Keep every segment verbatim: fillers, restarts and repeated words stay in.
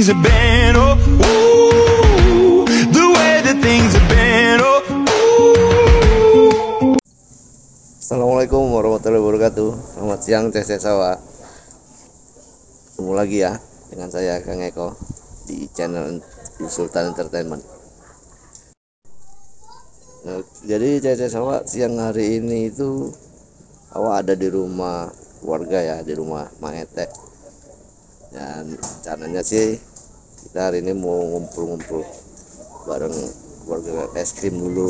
have been, oh, ooh, the way that things have been, oh, ooh. Assalamualaikum warahmatullahi wabarakatuh. Selamat siang C C Sawah. Ketemu lagi ya dengan saya Kang Eko di channel Sultan Entertainment. Nah, jadi C C Sawah siang hari ini itu awak ada di rumah keluarga ya, di rumah Maete. Dan rencananya sih kita hari ini mau ngumpul-ngumpul bareng keluarga es krim dulu.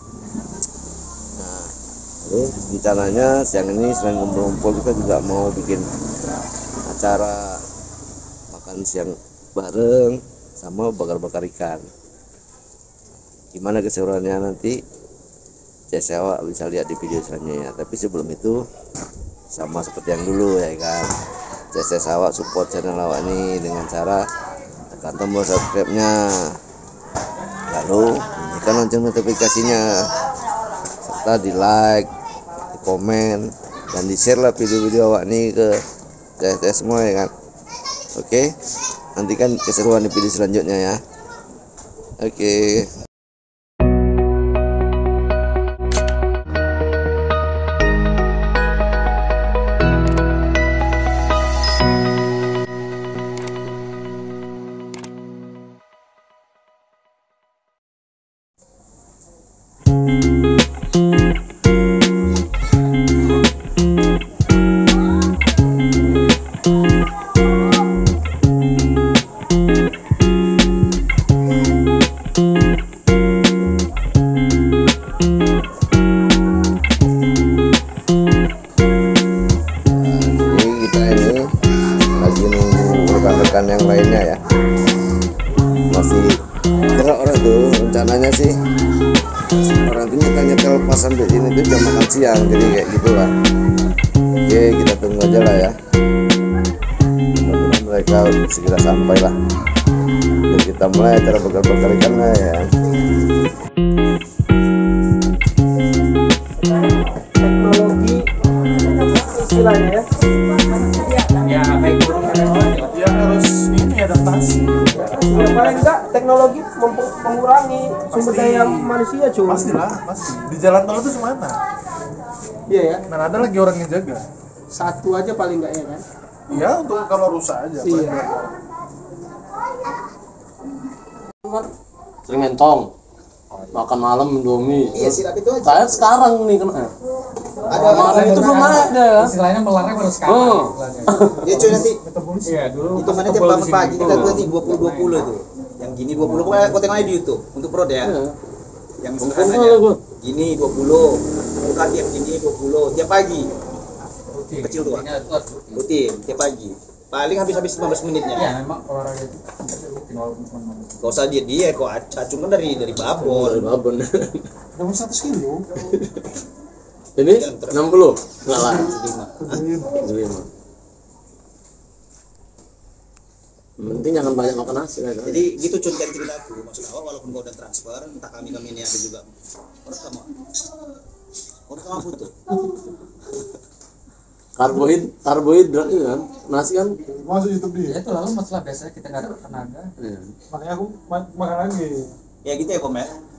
Nah, lalu rencananya siang ini selain ngumpul-ngumpul kita juga mau bikin acara makan siang bareng sama bakar-bakar ikan. Gimana keseruannya nanti C C Sawah bisa lihat di video selanjutnya. Tapi sebelum itu sama seperti yang dulu ya kan, C C Sawah support channel awak ini dengan cara tekan tombol subscribe-nya, lalu bunyikan lonceng notifikasinya, serta di like, di komen, dan di share lah video-video awak ini ke C C semua ya kan. Oke, nantikan keseruan di video selanjutnya ya. Oke. Rekan yang lainnya ya masih gerak orang tuh. Rencananya sih orang tuh nyetel nyetel pas sampai sini tuh jam makan siang, jadi kayak gitulah. Oke, kita tunggu aja lah ya, mudah-mudahan mereka segera sampai lah dan kita mulai acara bakar-bakar ikan lah ya. Teknologi istilahnya ya, ya baik burung ya harus ini adaptasi. Ya paling enggak teknologi mengurangi sumber daya manusia cuy. Pastilah, pasti. Di jalan tol itu semana. Iya ya. Dan ada lagi orang yang jaga. Satu aja paling enggak ya kan? Iya, untuk kalau rusak aja. Iya. Sering mentong, makan malam Indomie. Iya sih, tapi itu aja. Kayak sekarang nih kena. Ada kemarin itu belum ada. Istilahnya melarang baru sekarang. Oh. Ya cuy, nanti Iya, dulu itu mana tiap bangun pagi kita tuh nanti dua puluh dua puluh itu. Yang gini dua puluh pokoknya kau tengok aja di YouTube untuk prod ya. Yang sederhananya gini dua puluh, bukan tiap gini dua puluh tiap pagi. Kecil tuh. Rutin tiap pagi. Paling habis-habis lima belas menitnya. Ya, memang olahraga itu rutin walaupun cuma Gak usah dia dia kok acung kan dari dari babon. Babon. Nomor seratus kilo. Ini enam puluh. Enggak lah. tujuh puluh lima. Penting jangan banyak makan nasi kan. Jadi gitu Cun kan cerita aku. Maksud awal walaupun kau udah transfer, entah kami kami ini ada juga. Orang kamu. Orang kamu butuh. Karbohid, karbohidrat itu kan. Nasi kan. Masuk YouTube dia. ya itu lalu masalah biasanya kita nggak ada tenaga. Iya. Makanya aku ma- makan lagi. Ya gitu ya Kom ya.